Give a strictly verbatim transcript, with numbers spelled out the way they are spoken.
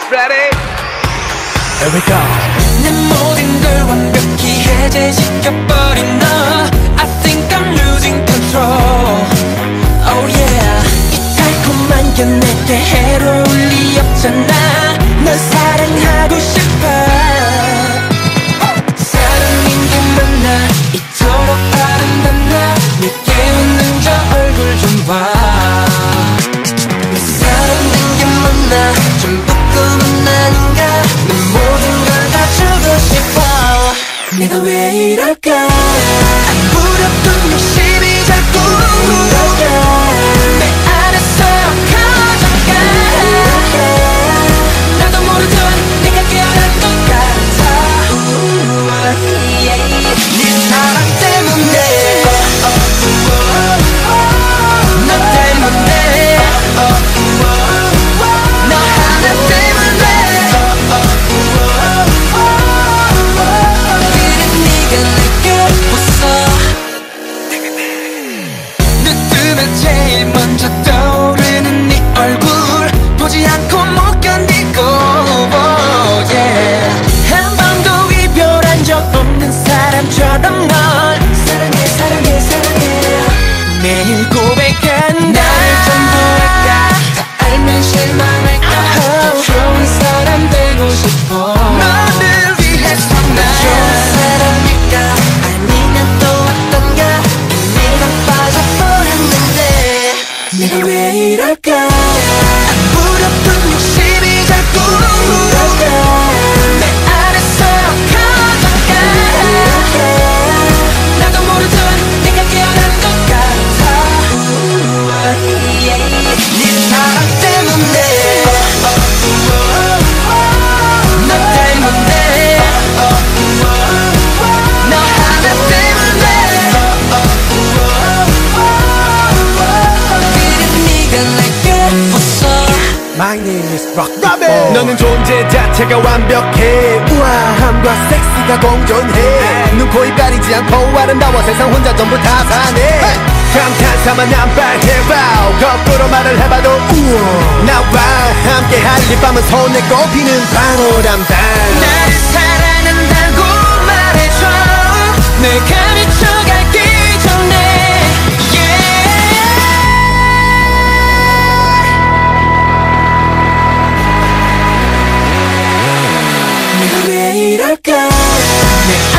Ready? Here we go. 내 모든 걸 완벽히 해제시켜버린 너 I think I'm losing control Oh yeah 이 달콤한 게 내게 해로울 리 없잖아 널 사랑하고 싶어 사랑인 게 맞나 이토록 아름답나 내게 웃는 저 얼굴 좀 봐 사랑인 게 맞나 전부 꿈은 아닌가 내 모든 걸 다 주고 싶어 내가 왜 이럴까 아무렇던 욕심이 자꾸 내 안에서 커져가 나도 모르던 내가 깨어난 것 같아 우와, 네 사랑 때문에 너 때문에 너 하나 때문에 그래 네가 내게 웃어 눈 뜨면 제일 먼저 떠오르는 네 얼굴 보지 않고 못 견디고 oh, yeah. 한 번도 이별한 적 없는 사람처럼 널 사랑해 사랑해 사랑해 매일 고백한 나를 전부 할까 다 알면 실망할까 더 좋은 사람 되고 싶어 너를 위해서 난 좋은 사람일까 아니면 또 어떤가 이미 난 빠져버렸는데 내가 왜 이럴까 아무렇던 욕심이 자꾸 내 안에서 커져가 나도 모르던 내가 깨어난 것 같아 우와, 네 사랑 때문에 너 때문에 너 하나 때문에 그래 네가 내게 웃어 My name is Rock Robin. 너는 존재 자체가 완벽해 우아함과 섹시가 공존해 눈, 코, 입 가리지 않고 아름다워 세상 혼자 전부 다 사네 감탄사만 남발해봐 거꾸로 말을 해봐도 우와 나와 함께 할 이 밤은 손에 꼽히는 바노람단 나를 사랑한다고 말해줘 내가 미쳐가기 전에 yeah. 내가 왜 이럴까 내